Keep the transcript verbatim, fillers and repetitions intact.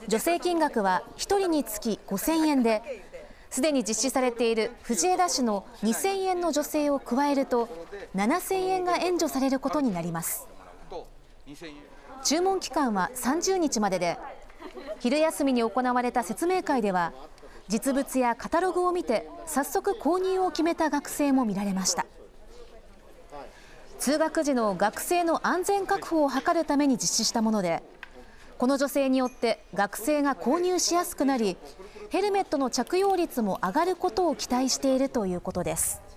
助成金額はひとりにつきごせんえんで、すでに実施されている藤枝市のにせんえんの助成を加えるとななせんえんが援助されることになります。注文期間はさんじゅうにちまでで、昼休みに行われた説明会では実物やカタログを見て早速購入を決めた学生も見られました。通学時の学生の安全確保を図るために実施したもので、この助成によって学生が購入しやすくなり、ヘルメットの着用率も上がることを期待しているということです。